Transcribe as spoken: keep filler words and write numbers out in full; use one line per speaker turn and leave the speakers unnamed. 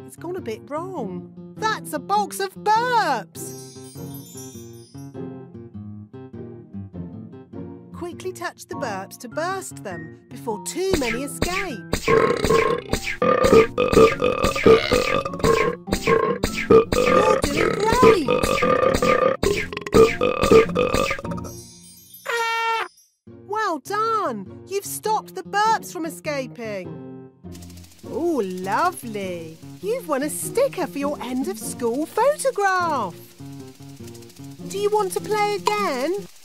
It's gone a bit wrong. That's a box of burps! Quickly touch the burps to burst them before too many escape. You're doing great! Well done! You've stopped the burps from escaping. Oh, lovely! You've won a sticker for your end of school photograph. Do you want to play again?